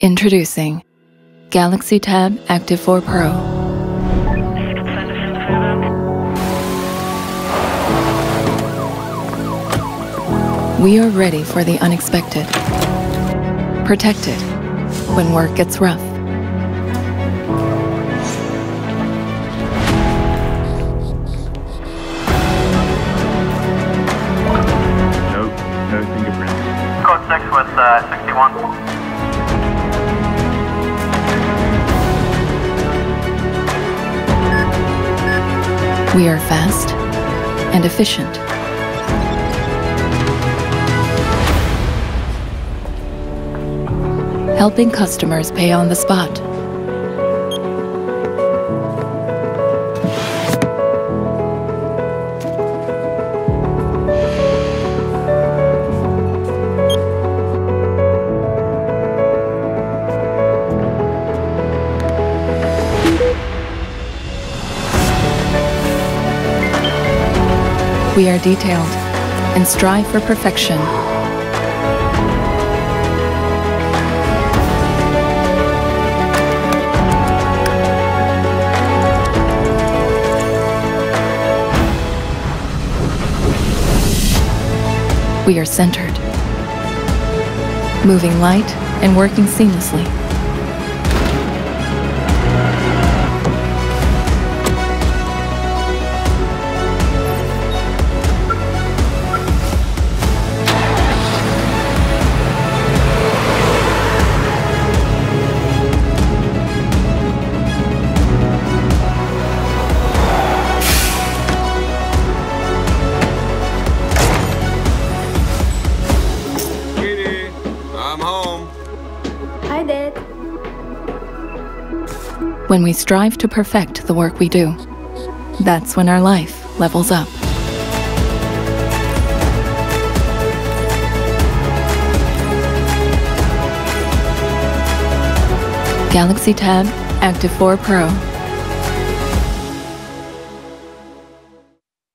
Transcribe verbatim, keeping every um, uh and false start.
Introducing Galaxy Tab Active four Pro. We are ready for the unexpected. Protected when work gets rough. No, no fingerprints. Code six with uh, sixty-one. We are fast and efficient. Helping customers pay on the spot. We are detailed and strive for perfection. We are centered, moving light and working seamlessly. I'm home. Hi, Dad. When we strive to perfect the work we do, that's when our life levels up. Galaxy Tab Active four Pro.